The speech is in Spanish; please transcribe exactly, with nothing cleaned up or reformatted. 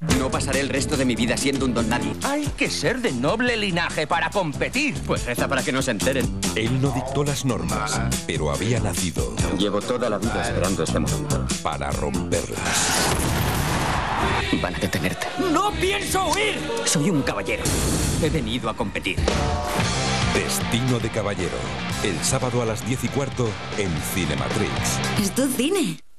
No pasaré el resto de mi vida siendo un don nadie. Hay que ser de noble linaje para competir. Pues reza para que no se enteren. Él no dictó las normas, pero había nacido Llevo toda la vida esperando este momento. para romperlas. Van a detenerte. ¡No pienso huir! Soy un caballero. He venido a competir. Destino de caballero. El sábado a las diez y cuarto en Cinematrix. Es tu cine.